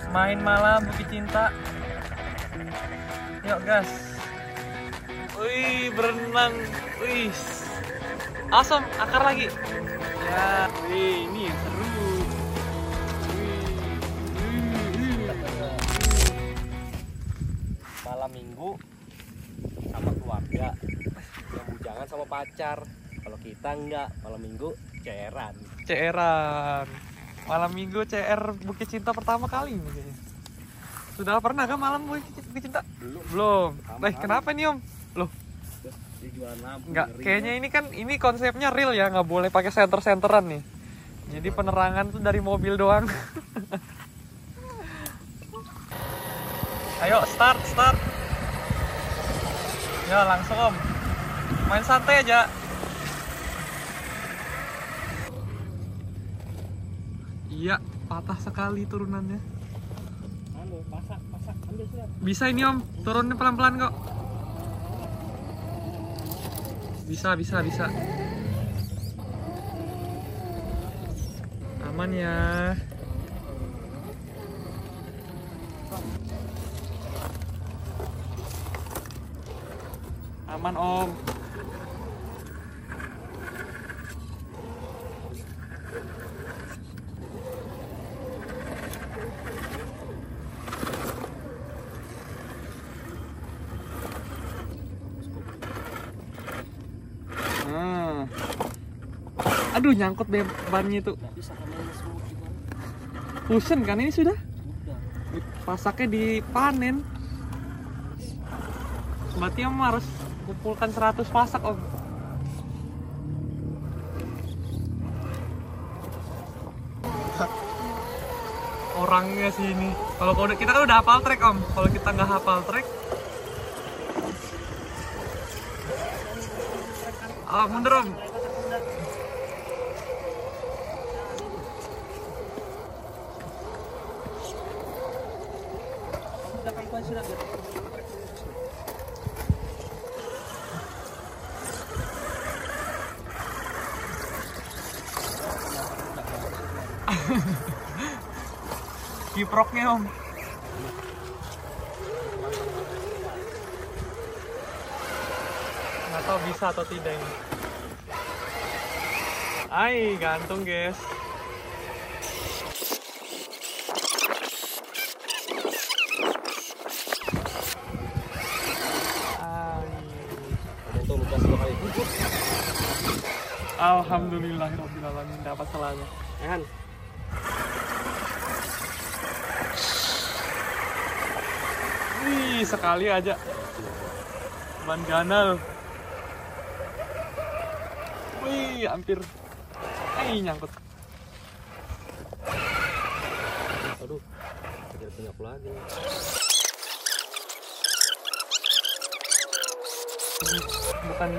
Main malam Bukit Cinta. Yuk gas. Wih, berenang. Wih. Awesome, akar lagi. Ya, wih, ini seru. Malam minggu sama keluarga, yang bujangan sama pacar. Kalau kita enggak, malam minggu ceran. Malam minggu CR Bukit Cinta pertama kali mungkin. Sudah pernah kan malam Bukit Cinta? Belum. Kenapa nih Om? Loh, enggak, kayaknya ini kan konsepnya real ya, nggak boleh pakai senter-senteran nih. Jadi penerangan tuh dari mobil doang. Ayo start. Ya langsung Om. Main santai aja. Iya, patah sekali turunannya. Pasak, ambil sudah. Bisa ini Om, turunnya pelan-pelan kok. Bisa. Aman ya. Aman Om. Aduh, nyangkut bannya itu. Fusion kan ini sudah? Pasaknya dipanen. Berarti Om harus kumpulkan 100 pasak Om. Orangnya sih ini. Kalau kita kan udah hafal trek Om. Kalau kita nggak hafal trek, mundur Om. Kiproknya Om. Nggak tahu bisa atau tidak ini. Ay, gantung guys. Alhamdulillahirobbilalamin, dapat selanya. Kan? Wih, sekali aja. Ban ganal. Wih, hampir. Nyangkut. Aduh, tidak punya lagi. Bukan.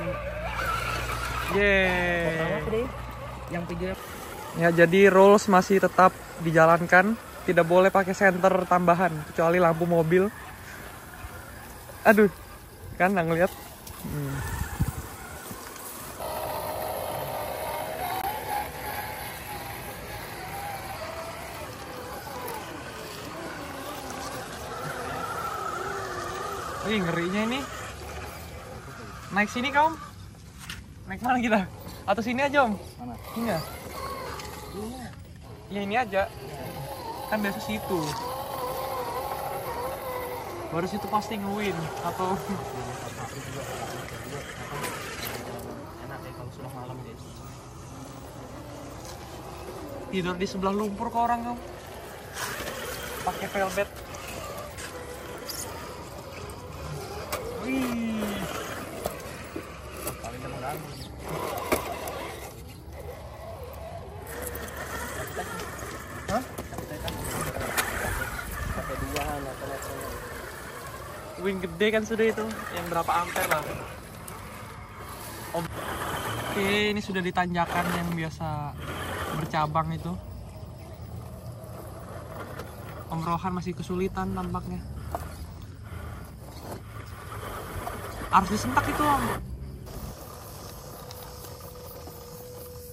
Yeay. Yang video. Ya, jadi rules masih tetap dijalankan. Tidak boleh pakai senter tambahan kecuali lampu mobil. Aduh, kan nggak ngeliat. Wih, ngerinya ini. Naik sini kaum. Naik mana kita? Atau sini aja Om? Mana? Ini ya? Ya ini aja. Kan biasa situ. Baru situ pasti nge-win. Atau Enak ya kalau sudah malam guys. tidur di sebelah lumpur ke orang kamu. Pakai velvet. Wih. Paling mengganggu. Hah? Sampai 2-an atau macamnya. Wing gede kan sudah itu. Yang berapa ampere lah. Oke, ini sudah di tanjakan yang biasa bercabang itu. Om Rohan masih kesulitan tampaknya. Harus disentak itu Om.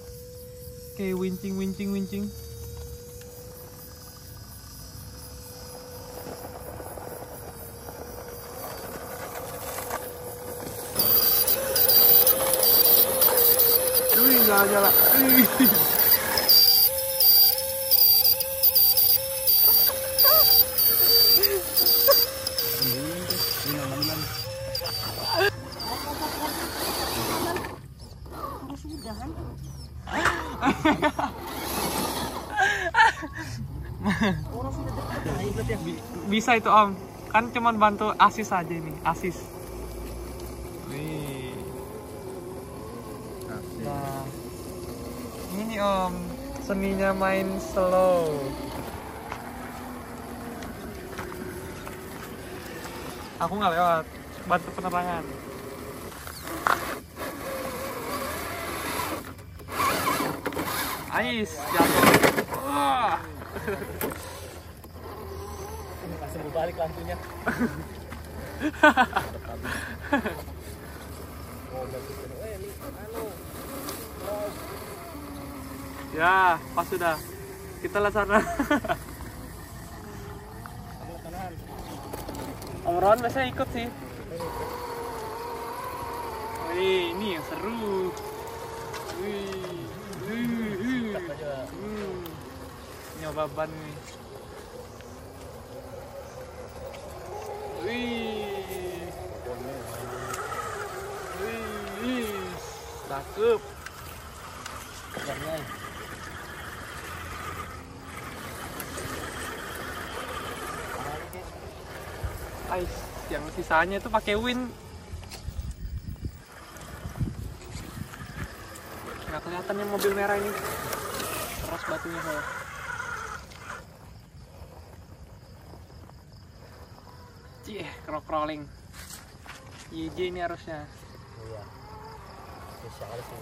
Oke, wincing. nyala. Bisa itu Om, kan cuman bantu asis aja ini, asis. Wih. Nah, ini Om, seninya main slow. Aku nggak lewat, bantu penerangan. Ais, jatuh. Wah. Langsung balik lampunya. Ya, pas sudah. Kita lihat sana. Om Ron biasanya ikut sih. Wih, ini yang seru. Nyoba ban nih. Cakep. Ais, yang sisanya itu pakai win. Nggak kelihatan yang mobil merah ini. Keras batunya saya. Cih, crawling. YJ ini harusnya. Iya. Spesial sih.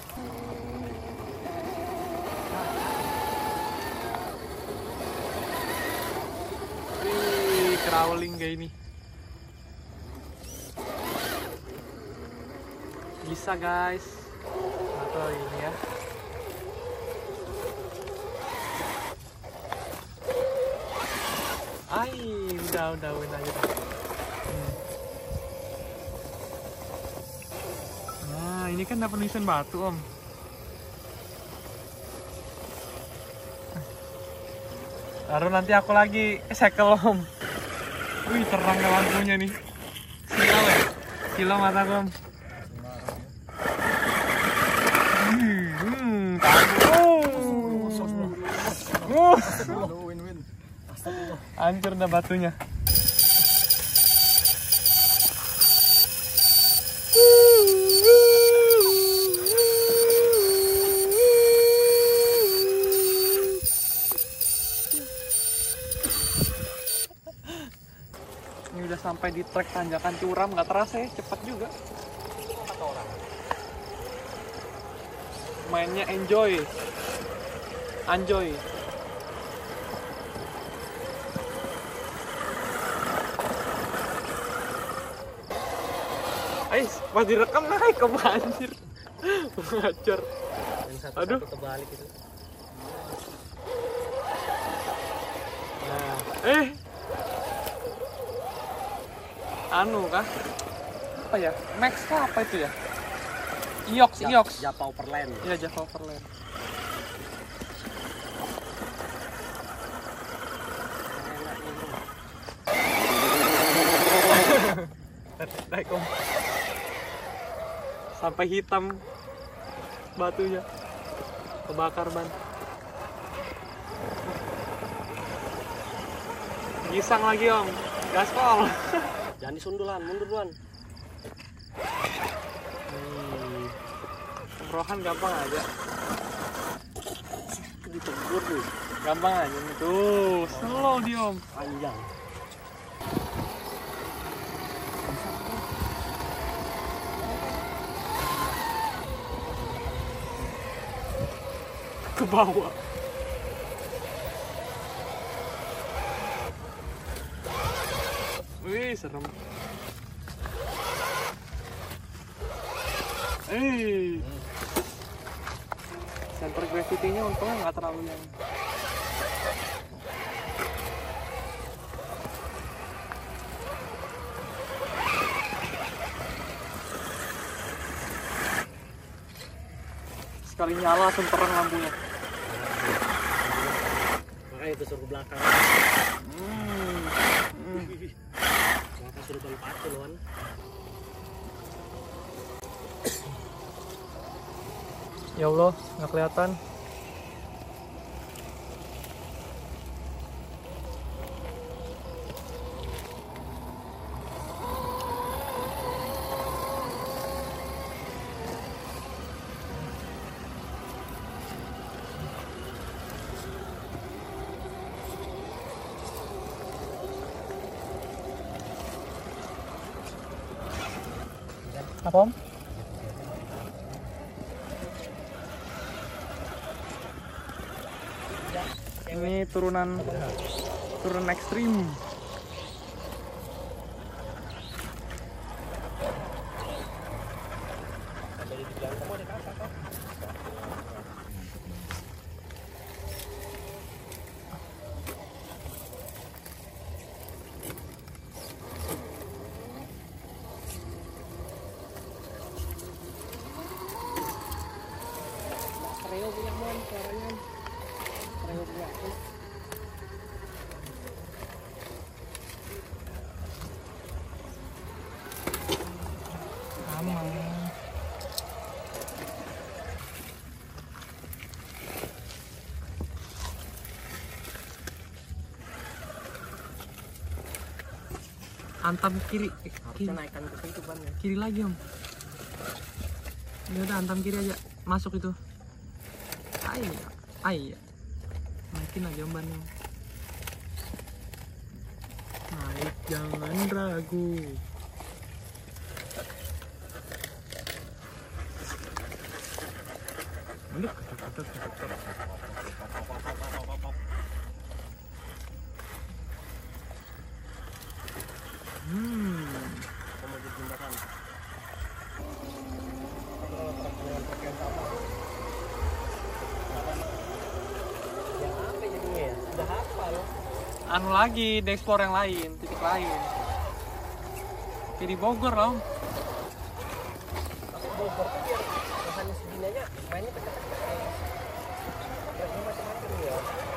Crawling kayak ini. Bisa guys. Atau ini ya. Udah win aja. Nah, ini kan dapat nisan batu, Om. Baru nanti aku lagi sekel, Om. Wih, terang lampunya nih. Silau ya? Silau mataku, Om. Hancur dah batunya. Ini udah sampai di trek tanjakan curam, nggak terasa ya, cepat juga. Mainnya enjoy. Ais, pas direkam naik ke banjir. Ngacor. Aduh. Terbalik itu. Nah, anu kah? Apa ya? Max kah apa itu ya? Iox. Java Overland. Iya, Java Overland. Naik Om. Sampai hitam batunya. Kebakar ban. Gisang lagi Om. Gaspol. Jangan disundulan, mundur duluan. Rohan gampang aja. Ditegur tuh. Gampang aja nih. Tuh, slow dia Om. Panjang. Ke bawah. Wih, serem. Center gravity-nya untungnya nggak terlalu yang. sekali nyala langsung terang lampunya. Makanya itu suruh ke belakang. Maka suruh bang pacu loan. Ya Allah, nggak kelihatan. Apa Om? Ini turunan ekstrim. Kareo punya mon, suaranya. Kareo punya aku. Aman. Antam kiri. Harusnya naikkan ke situ ban ya. Kiri lagi Om. Ya udah antam kiri aja. Masuk itu. Ay. Naikin aja bannya. Naik jangan ragu. Kamu di jembatan. Ya apa jadinya ya? Udah hafal. Anu lagi, di explore yang lain, titik lain. Jadi Bogor Om. Tapi Bogor tuh biar bahannya segini aja mainnya pecah-pecah. Geraknya macam-macam ya.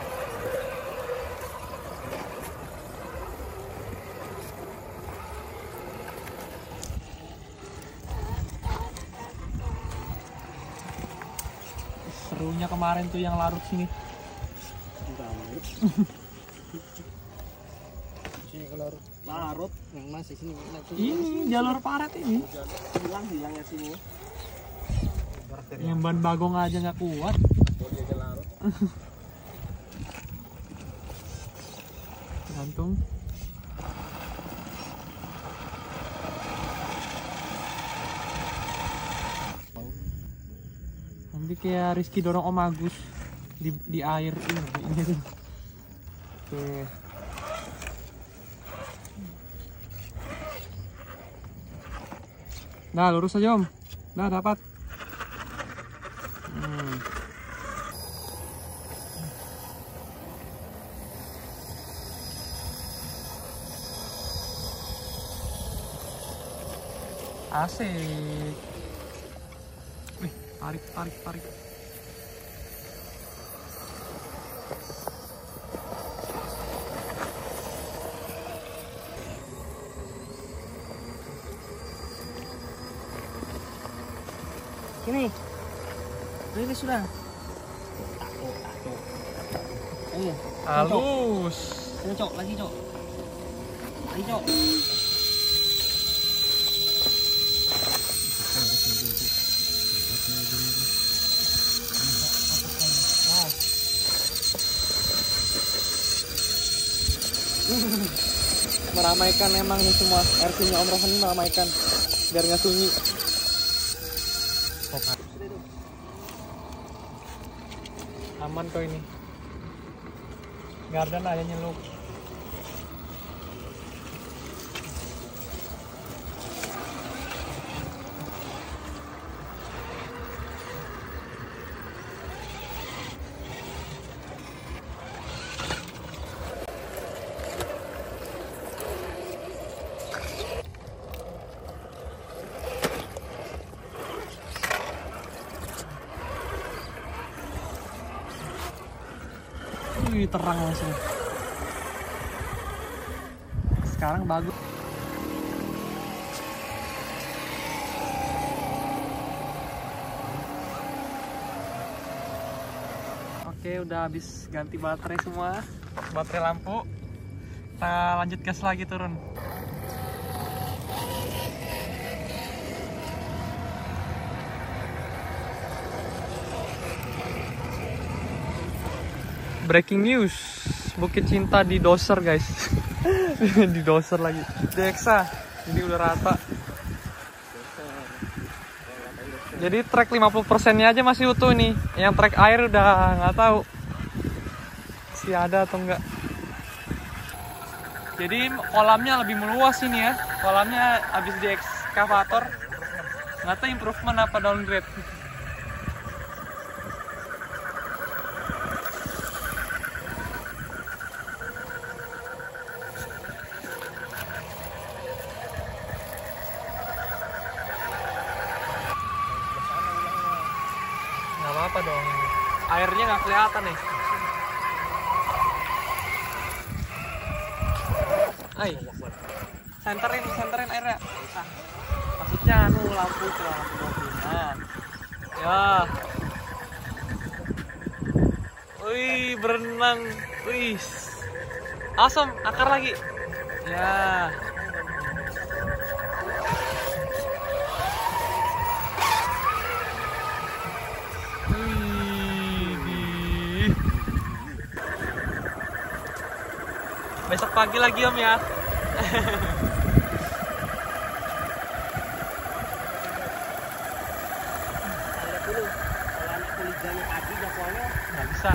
Serunya kemarin tuh yang larut sini. Sini kalau larut yang masih sini. Ini jalur paret ini. Hilangnya sini. Yang ban bagong aja nggak kuat. Dia aja larut. Gantung. Nanti kayak Rizky dorong Om Agus di air ini tuh. Oke. Nah, lurus aja Om. Nah, dapat. Asik. Wih, tarik. Sini. Rilis sudah. Takut. Ayo. Halus. Ayo, Cok, lagi, Cok. Lagi, Cok. Meramaikan emang nih semua. RC-nya Om Rohan ini meramaikan biar nggak sunyi. Aman kok ini. Garden aja nyelup. Wih, terang langsung. Sekarang bagus. Oke, udah habis ganti baterai semua. Baterai lampu. Kita lanjut gas lagi turun. Breaking news, Bukit Cinta di doser guys. Di doser lagi. Deksa, jadi udah rata. Jadi trek 50%-nya aja masih utuh nih. Yang trek air udah nggak tahu masih ada atau enggak. Jadi kolamnya lebih meluas ini ya. Kolamnya habis di ekskavator. Nggak tahu improvement apa downgrade. Nggak apa-apa dong. Airnya nggak kelihatan nih. Ay, senterin airnya. Nah, maksudnya lampu ke lampu mobilan. Ya. Wih, berenang. Wih. Awesome, akar lagi. Ya. Wih. Besok pagi lagi Om ya. Dulu, kalau anak kuliganya pagi jadwalnya Nggak bisa.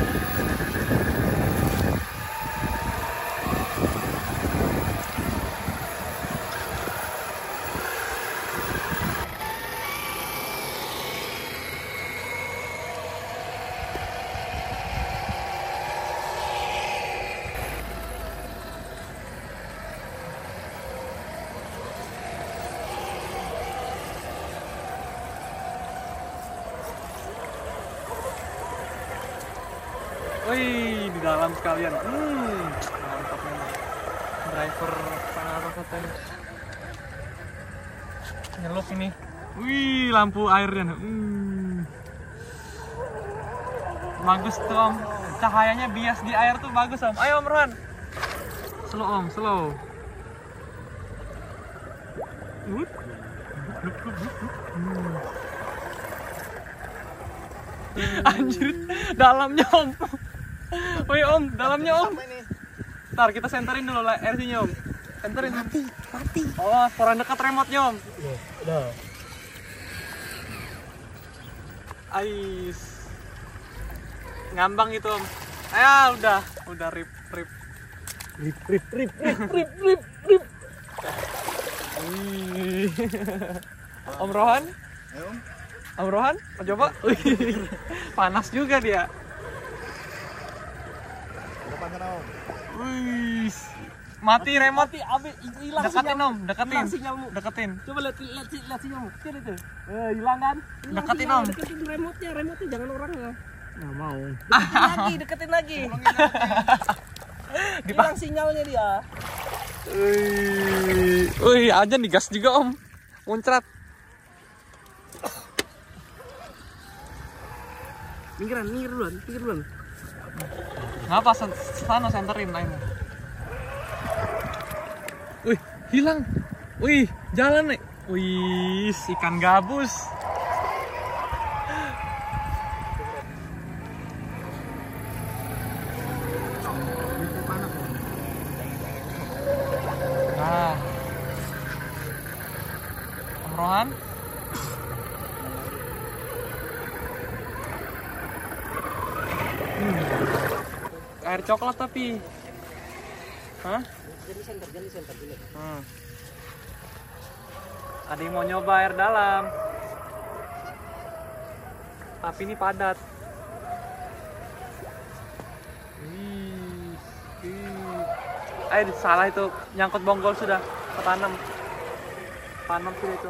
Wih, di dalam sekalian. Mantap memang. Driver sangat katanya. Nyelup ini. Wih, lampu airnya. Bagus tuh Om. Cahayanya bias di air tuh bagus Om. Ayo Om Rohan. Slow Om, slow. Anjir, dalamnya Om. Woi Om, dalamnya Om. Ntar kita senterin dulu lah RC-nya Om. Senterin. Mati. Oh, kurang dekat remote-nya Om. udah. Ais. Ngambang itu Om. Udah rip. Rip. Wih. Om Rohan? Ayo, Om Rohan, mau coba? Wih, panas juga dia. depan sana Om. Wih, mati remote. Hilang Deketin Om, deketin. Hilang sinyalmu. Deketin. Coba lihat sinyalmu. Kecil itu. Hilang kan? Hilang Deketin, sinyal. Om. Deketin remote-nya jangan orangnya. Nggak mau. Deketin lagi. Hilang sinyalnya dia. Wih, aja digas juga Om. Muncrat. Minggir duluan. Ngapa sana senterin lainnya. Wih, hilang. Wih, jalan nih. Wih, ikan gabus. Nah, Om Rohan. Air coklat tapi. Hah? Jadi center dulu. Ada yang mau nyoba air dalam. Tapi ini padat. Salah itu, nyangkut bonggol sudah ketanam. Tanam sudah itu.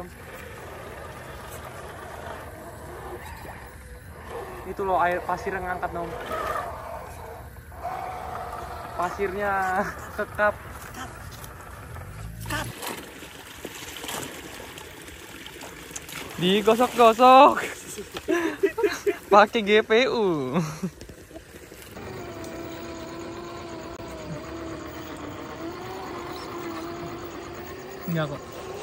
Itu loh air pasir yang ngangkat Om. Pasirnya kekap. Digosok-gosok. Pakai GPU. Enggak kok.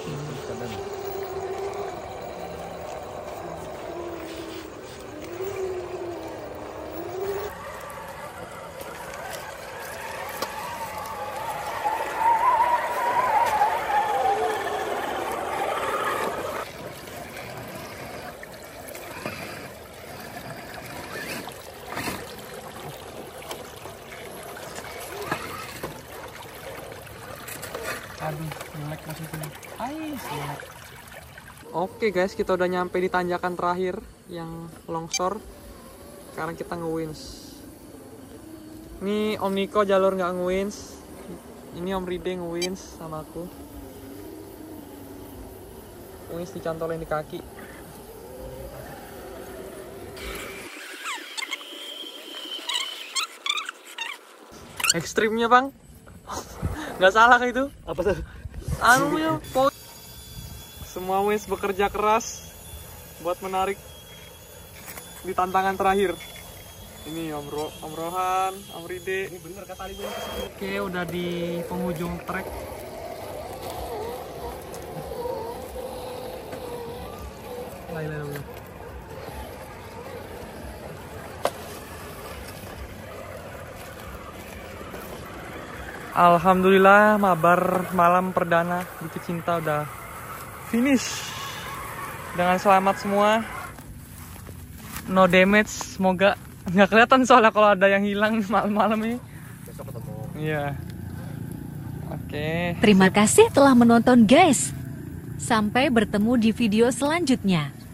Aduh, jelek maksudnya. Jelek. Oke guys, kita udah nyampe di tanjakan terakhir yang longsor. Sekarang kita nge-winch. Ini Om Niko jalur nggak nge-winch. Ini Om Ride nge-winch sama aku. Winch dicantolin di kaki. Ekstrimnya bang. Nggak salah itu. Apa tuh? Anunya, semua winch bekerja keras buat menarik di tantangan terakhir. Ini Om Rohan, Om Ride. Ini bener kata Ali. Oke, udah di penghujung trek. Lain. Alhamdulillah, mabar malam perdana Bukit Cinta udah finish dengan selamat semua. No damage, semoga. Nggak kelihatan soalnya kalau ada yang hilang malam-malam ini. Besok ketemu. Iya. Oke. Terima kasih telah menonton guys. Sampai bertemu di video selanjutnya.